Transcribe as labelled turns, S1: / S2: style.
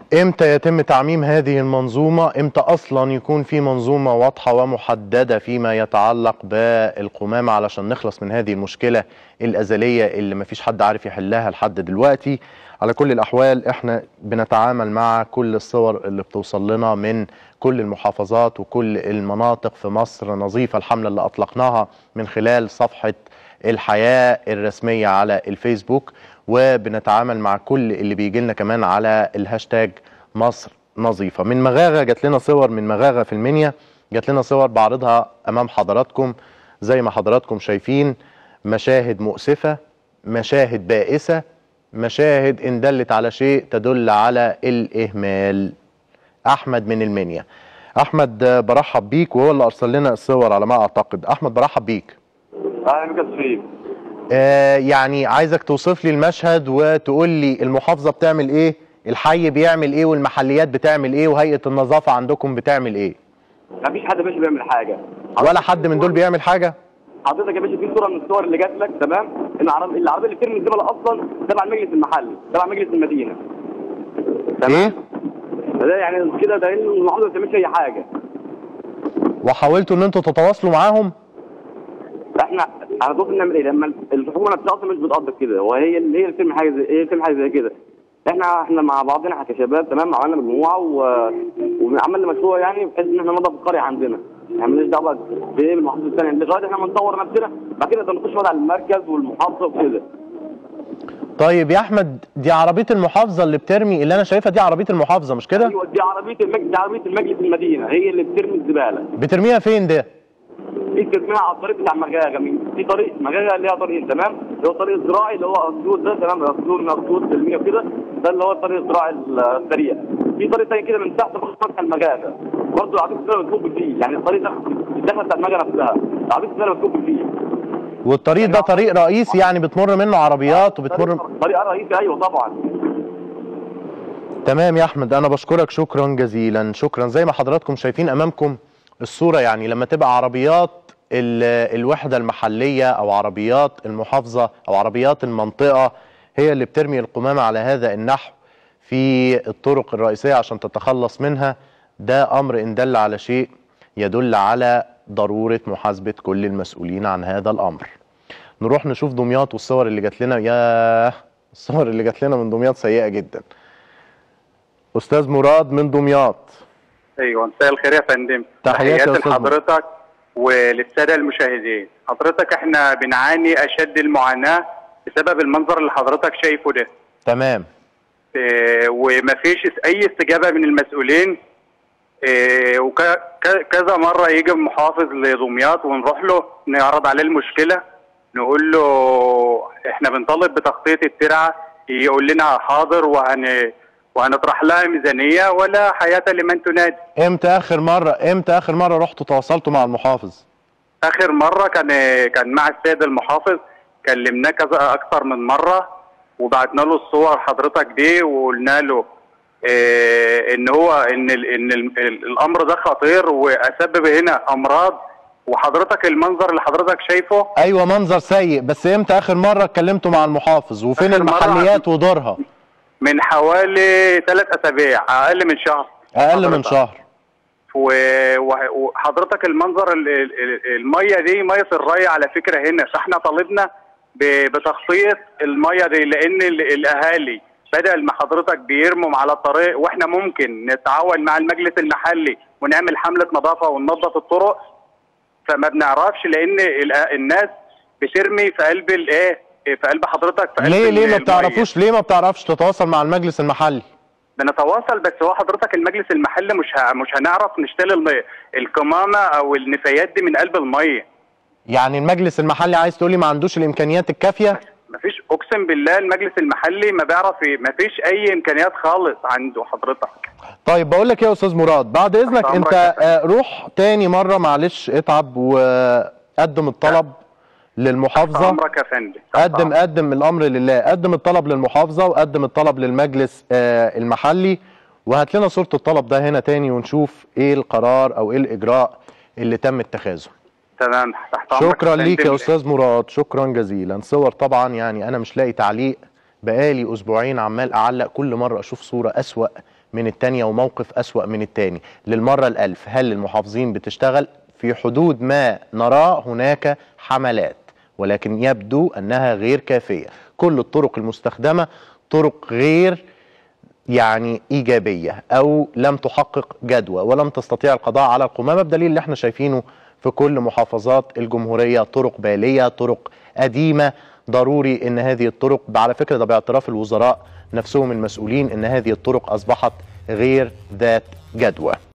S1: امتى يتم تعميم هذه المنظومة؟ امتى اصلا يكون في منظومة واضحة ومحددة فيما يتعلق بالقمامة علشان نخلص من هذه المشكلة الازلية اللي مفيش حد عارف يحلها لحد دلوقتي؟ على كل الاحوال احنا بنتعامل مع كل الصور اللي بتوصل لنا من كل المحافظات وكل المناطق في مصر نظيفة، الحملة اللي اطلقناها من خلال صفحة الحياة الرسمية على الفيسبوك، وبنتعامل مع كل اللي بيجي لنا كمان على الهاشتاج مصر نظيفة. من مغاغة جات لنا صور، من مغاغة في المنيا جات لنا صور بعرضها امام حضراتكم زي ما حضراتكم شايفين. مشاهد مؤسفة، مشاهد بائسة، مشاهد ان دلت على شيء تدل على الاهمال. احمد من المنيا. احمد برحب بيك، وهو اللي ارسل لنا الصور على ما اعتقد. احمد برحب بيك.
S2: اهلا بك يا شريف.
S1: يعني عايزك توصف لي المشهد وتقول لي المحافظة بتعمل ايه، الحي بيعمل ايه، والمحليات بتعمل ايه، وهيئة النظافة عندكم بتعمل ايه؟
S2: مفيش حد ماشي بيعمل حاجه.
S1: ولا حد من دول بيعمل حاجة؟
S2: حضرتك يا باشا في صوره من الصور اللي جات لك، تمام؟ العربيه اللي بترمي الزباله اصلا تبع المجلس المحلي، تبع مجلس المدينه. تمام؟
S1: ايه؟
S2: ده يعني كده ده المحافظه ما بتعملش اي حاجه.
S1: وحاولتوا ان انتوا تتواصلوا معاهم؟
S2: احنا هنقدر نعمل ايه لما الحكومه نفسها اصلا مش بتقدر كده، وهي اللي بترمي حاجه زي هي بترمي حاجه زي كده. احنا مع بعضنا كشباب، تمام؟ عملنا مجموعه وعملنا مشروع يعني بحيث ان احنا ننظف القريه عندنا. يعني مالناش دعوه بايه بالمحافظه الثانيه، لغايه احنا ما نطور نفسنا، بعد كده نقدر نخش بقى على المركز والمحافظه وكده.
S1: طيب يا احمد، دي عربية المحافظة اللي بترمي، اللي انا شايفها دي عربية المحافظة مش كده؟
S2: ايوه دي عربيه المجلس المدينه، هي اللي بترمي الزباله.
S1: بترميها فين ده؟
S2: دي بترميها على الطريق بتاع مغاغه، في طريق مغاغه اللي هي طريق، تمام؟ اللي هو الطريق الزراعي اللي هو اسيوط ده، تمام؟ اسيوط من اسيوط سلميه وكده، ده اللي هو الطريق الزراعي السريع. في طريق ثاني كده من تحت مفتح المغاغه، برضه العربيه الزباله بتكب فيه، يعني الطريق ده الدخله بتاع المغاغه نفسها، العربيه الزباله بتكب فيه.
S1: والطريق ده طريق رئيسي يعني بتمر منه عربيات وبتمر؟
S2: طريق رئيسي، ايوه طبعا.
S1: تمام يا احمد، انا بشكرك شكرا جزيلا. شكرا. زي ما حضراتكم شايفين امامكم الصورة، يعني لما تبقى عربيات الوحدة المحلية او عربيات المحافظة او عربيات المنطقة هي اللي بترمي القمامة على هذا النحو في الطرق الرئيسية عشان تتخلص منها، ده امر ان دل على شيء يدل على ضرورة محاسبة كل المسؤولين عن هذا الامر. نروح نشوف دمياط والصور اللي جات لنا. ياه، الصور اللي جات لنا من دمياط سيئة جدا. استاذ مراد من دمياط.
S3: ايوه، مساء الخير يا فندم.
S1: تحياتي
S3: لحضرتك وللساده المشاهدين. حضرتك احنا بنعاني اشد المعاناه بسبب المنظر اللي حضرتك شايفه ده.
S1: تمام.
S3: ومفيش اي استجابه من المسؤولين. وكذا مره يجي المحافظ لدمياط ونروح له نعرض عليه المشكله، نقول له احنا بنطالب بتغطيه الترعه، يقول لنا حاضر وهنطرح لها ميزانيه، ولا حياه لمن تنادي.
S1: امتى اخر مره رحتوا تواصلتوا مع المحافظ؟
S3: اخر مره كان مع السيد المحافظ، كلمناه كذا اكثر من مره، وبعتنا له الصور حضرتك دي، وقلنا له ان الامر ده خطير واسبب هنا امراض. وحضرتك المنظر اللي حضرتك شايفه
S1: ايوه منظر سيء، بس امتى اخر مره اتكلمتوا مع المحافظ؟ وفين المحليات ودورها؟
S3: من حوالي 3 أسابيع، اقل من شهر.
S1: من شهر.
S3: وحضرتك المنظر الميه دي ميه الري على فكره هنا، فاحنا طالبنا بتخطيط الميه دي، لان الاهالي بدل ما حضرتك بيرموا على الطريق، واحنا ممكن نتعاون مع المجلس المحلي ونعمل حمله نظافه وننظف الطرق، فما بنعرفش، لان الناس بترمي في قلب في قلب حضرتك في قلب
S1: ليه ما بتعرفش تتواصل مع المجلس المحلي؟
S3: بنتواصل، بس هو حضرتك المجلس المحلي مش هنعرف نشتري القمامه او النفايات دي من قلب الميه.
S1: يعني المجلس المحلي عايز تقولي ما عندوش الامكانيات الكافيه؟
S3: مفيش، اقسم بالله المجلس المحلي ما بيعرف، مفيش اي امكانيات خالص عنده حضرتك.
S1: طيب بقول لك ايه يا استاذ مراد، بعد اذنك انت روح تاني مره، معلش اتعب وقدم الطلب للمحافظه.
S3: امرك يا فندم.
S1: قدم الامر لله، قدم الطلب للمحافظه وقدم الطلب للمجلس المحلي، وهات لنا صوره الطلب ده هنا تاني ونشوف ايه القرار او ايه الاجراء اللي تم اتخاذه.
S3: تمام، تحت امرك.
S1: شكرا ليك يا استاذ مراد، شكرا جزيلا. صور طبعا يعني انا مش لاقي تعليق بقالي أسبوعين عمال أعلق، كل مرة أشوف صورة أسوأ من التانية وموقف أسوأ من التاني للمرة الألف. هل المحافظين بتشتغل؟ في حدود ما نراه هناك حملات، ولكن يبدو أنها غير كافية. كل الطرق المستخدمة طرق غير إيجابية أو لم تحقق جدوى ولم تستطيع القضاء على القمامة، بدليل اللي احنا شايفينه في كل محافظات الجمهورية. طرق بالية، طرق قديمة. ضروري ان هذه الطرق، على فكرة ده باعتراف الوزراء نفسهم المسؤولين، ان هذه الطرق اصبحت غير ذات جدوى.